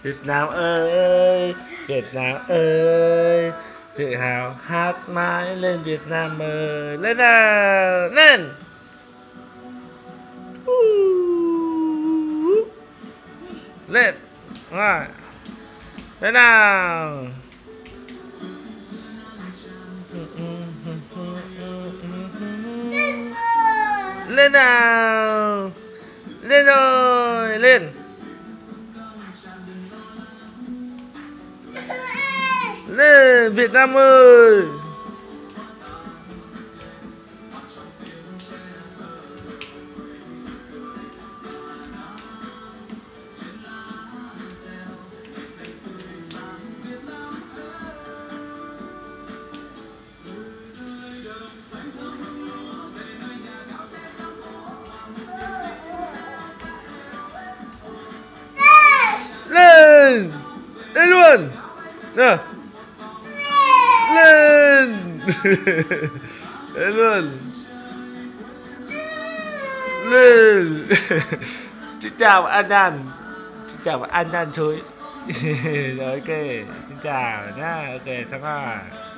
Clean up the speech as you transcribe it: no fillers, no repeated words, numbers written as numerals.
Việt Nam ơi, Việt Nam ơi, tự hào hát mãi lên Việt Nam ơi, lên nào, lên. Lên, rồi, lên nào. Lên nào, lên rồi, lên. Lên Việt Nam ơi. Lên, lên luôn nè, lên. Lên luôn, lên. Xin chào bạn An, xin chào bạn An chối. Rồi ok, xin chào nhá, ok xong rồi.